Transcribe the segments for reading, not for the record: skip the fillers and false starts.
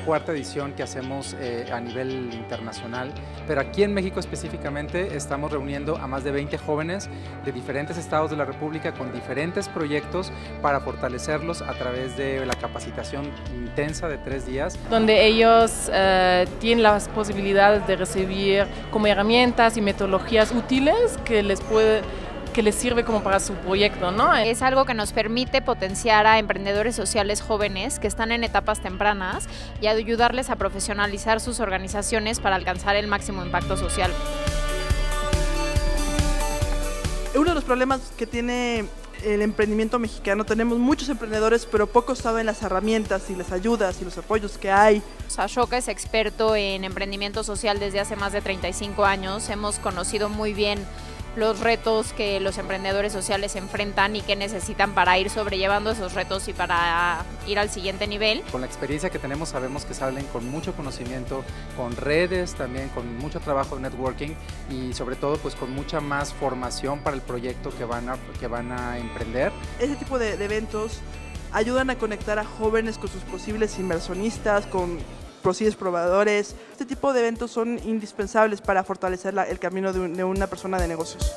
cuarta edición que hacemos a nivel internacional, pero aquí en México específicamente estamos reuniendo a más de 20 jóvenes de diferentes estados de la República con diferentes proyectos para fortalecerlos a través de la capacitación intensa de 3 días. Donde ellos tienen las posibilidades de recibir como herramientas y metodologías útiles que les sirve como para su proyecto, ¿no? Es algo que nos permite potenciar a emprendedores sociales jóvenes que están en etapas tempranas y ayudarles a profesionalizar sus organizaciones para alcanzar el máximo impacto social. Uno de los problemas que tiene el emprendimiento mexicano, tenemos muchos emprendedores, pero pocos saben las herramientas y las ayudas y los apoyos que hay. Ashoka es experto en emprendimiento social desde hace más de 35 años. Hemos conocido muy bien los retos que los emprendedores sociales enfrentan y que necesitan para ir sobrellevando esos retos y para ir al siguiente nivel. Con la experiencia que tenemos sabemos que salen con mucho conocimiento, con redes también, con mucho trabajo de networking y sobre todo pues con mucha más formación para el proyecto que van a emprender. Ese tipo de eventos ayudan a conectar a jóvenes con sus posibles inversionistas, con posibles probadores. Este tipo de eventos son indispensables para fortalecer el camino de una persona de negocios.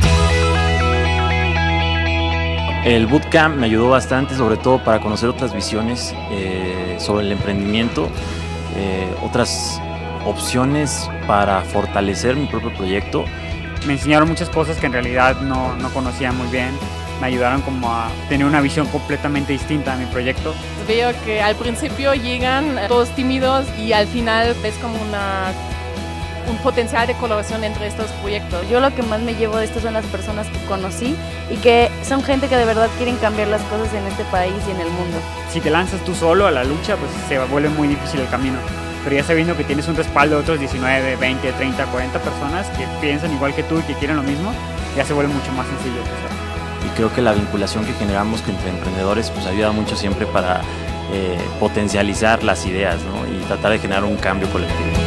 El bootcamp me ayudó bastante, sobre todo para conocer otras visiones sobre el emprendimiento, otras opciones para fortalecer mi propio proyecto. Me enseñaron muchas cosas que en realidad no conocía muy bien. Me ayudaron como a tener una visión completamente distinta de mi proyecto. Veo que al principio llegan todos tímidos y al final ves como un potencial de colaboración entre estos proyectos. Yo lo que más me llevo de esto son las personas que conocí y que son gente que de verdad quieren cambiar las cosas en este país y en el mundo. Si te lanzas tú solo a la lucha, pues se vuelve muy difícil el camino. Pero ya sabiendo que tienes un respaldo de otros 19, 20, 30, 40 personas que piensan igual que tú y que quieren lo mismo, ya se vuelve mucho más sencillo. Y creo que la vinculación que generamos entre emprendedores pues ayuda mucho siempre para potencializar las ideas, ¿no? Y tratar de generar un cambio colectivo.